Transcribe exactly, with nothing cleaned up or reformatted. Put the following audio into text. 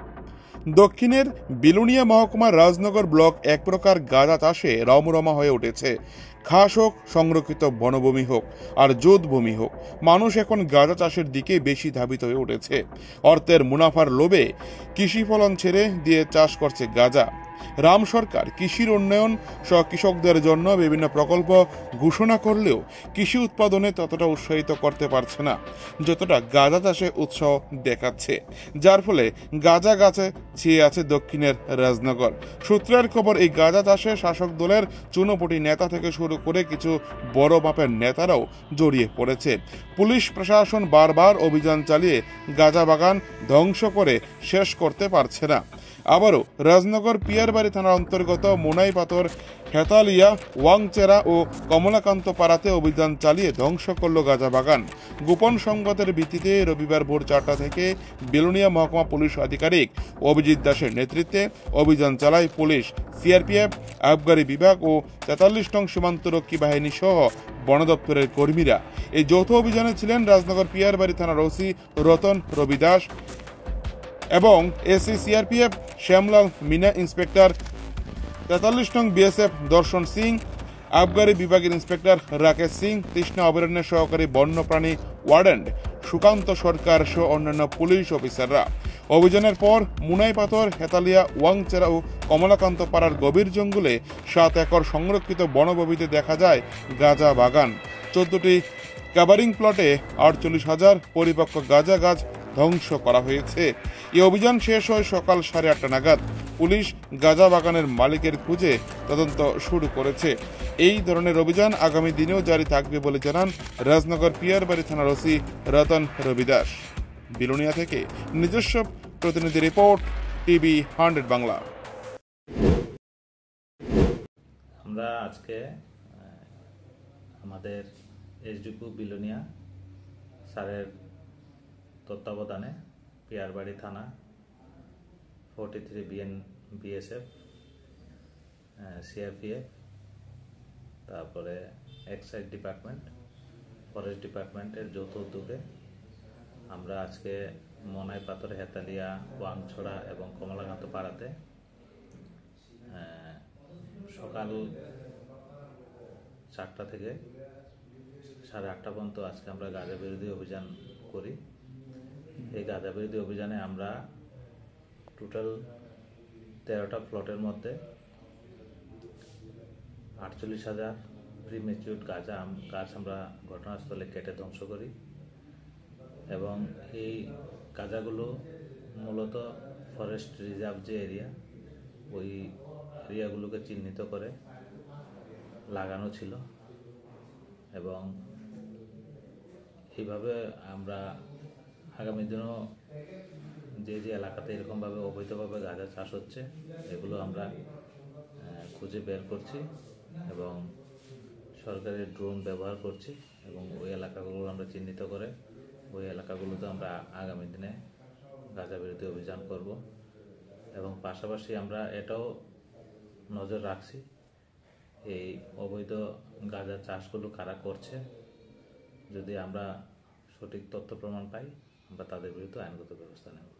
দক্ষিণের বিলুনিয়া মহকুমার রাজনগর ব্লক এক প্রকার গাঁজা চাষে রমরমা হয়ে উঠেছে। ঘাস হোক, সংরক্ষিত বনভূমি হোক আর জোতভূমি হোক, মানুষ এখন গাঁজা চাষের দিকে বেশি ধাবিত হয়ে উঠেছে। অর্থের মুনাফার লোভে কৃষি ফলন ছেড়ে দিয়ে চাষ করছে গাঁজা। রাম সরকার কৃষির উন্নয়ন সহ কৃষকদের জন্য বিভিন্ন প্রকল্প ঘোষণা করলেও কৃষি উৎপাদনে ততটা উৎসাহিত করতে পারছে না যতটা গাঁজা চাষে উৎসাহ দেখাচ্ছে, যার ফলে গাঁজা গাছে ছেয়ে আছে দক্ষিণের রাজনগর। সূত্রের খবর, এই গাঁজা চাষে শাসক দলের চুনোপুটি নেতা থেকে শুরু করে কিছু বড় মাপের নেতারাও জড়িয়ে পড়েছে। পুলিশ প্রশাসন বারবার অভিযান চালিয়ে গাঁজা বাগান ধ্বংস করে শেষ করতে পারছে না। আবারও রাজনগর পিয়ারবাড়ি থানার অন্তর্গত মোনাইপাতর, হেতালিয়া, ওয়াংচেরা ও কমলাকান্ত পাড়াতে অভিযান চালিয়ে ধ্বংস করল গাঁজা বাগান। গোপন সংবাদের ভিত্তিতে রবিবার ভোর চারটা থেকে বিলুনিয়া মহকুমা পুলিশ আধিকারিক অভিজিৎ দাসের নেতৃত্বে অভিযান চালায় পুলিশ, সিআরপিএফ, আবগারি বিভাগ ও তেতাল্লিশ নং সীমান্তরক্ষী বাহিনী সহ বন দপ্তরের কর্মীরা। এই যৌথ অভিযানে ছিলেন রাজনগর পিয়ারবাড়ি থানার ওসি রতন রবি দাস এবং AC CRPF Shyamlal Meena, inspector তেতাল্লিশ নং বিএসএফ দর্শন সিং, আবগারি বিভাগের ইন্সপেক্টর রাকেশ সিং, তৃষ্ণা অভয়ারণ্যের সহকারী বন্যপ্রাণী ওয়ার্ডেন্ট সুকান্ত সরকার সহ অন্যান্য পুলিশ অফিসাররা। অভিযানের পর মুনাইপাথর, হেতালিয়া, ওয়াংচেরা ও কমলাকান্ত পাড়ার গভীর জঙ্গলে সাত একর সংরক্ষিত বনভূমিতে দেখা যায় গাঁজা বাগান। চোদ্দটি কাভারিং প্লটে আটচল্লিশ হাজার পরিপক্ক গাঁজা গাছ ধ্বংস করা হয়েছে। এই অভিযান শেষ হয় সকাল সাড়ে আটটা নাগাদ। পুলিশ গাঁজা বাগানের মালিকের খুঁজে তদন্ত শুরু করেছে। এই ধরনের অভিযান আগামী দিনেও জারি থাকবে বলে জানান রাজনগর পিয়ারবাড়ি থানার ওসি রতন রবি দাস। বিলুনিয়া থেকে নিজস্ব প্রতিনিধি রিপোর্ট, টিভি হান্ড্রেড বাংলা। আমরা আজকে আমাদের এসডিপি বিলুনিয়া স্যারের তত্ত্বাবধানে পিয়ারবাড়ি থানা, forty three BN BSF, CRPF, তারপরে এক্সাইজ ডিপার্টমেন্ট, ফরেস্ট ডিপার্টমেন্টের যৌথ উদ্যোগে আমরা আজকে মনাইপাথর, হেতালিয়া, ওয়াংছড়া এবং কমলাকান্ত পাড়াতে সকাল চারটা থেকে সাড়ে আটটা পর্যন্ত আজকে আমরা গাঁজা বিরোধী অভিযান করি। এই গাঁজা বিরোধী অভিযানে আমরা টোটাল তেরোটা প্লটের মধ্যে আটচল্লিশ হাজার প্রিমেচিউর গাঁজা গাছ আমরা ঘটনাস্থলে কেটে ধ্বংস করি এবং এই গাঁজাগুলো মূলত ফরেস্ট রিজার্ভ যে এরিয়া, ওই এরিয়াগুলোকে চিহ্নিত করে লাগানো ছিল এবং এইভাবে আমরা আগামী দিনও যে যে এলাকাতে এরকমভাবে অবৈধভাবে গাঁজা চাষ হচ্ছে এগুলো আমরা খুঁজে বের করছি এবং সরকারের ড্রোন ব্যবহার করছি এবং ওই এলাকাগুলো আমরা চিহ্নিত করে ওই এলাকাগুলোতে আমরা আগামী দিনে গাঁজা বিরোধী অভিযান করব এবং পাশাপাশি আমরা এটাও নজর রাখছি এই অবৈধ গাঁজা চাষগুলো কারা করছে। যদি আমরা সঠিক তথ্য প্রমাণ পাই আমরা তাদের বিরুদ্ধে আইনগত ব্যবস্থা নেব।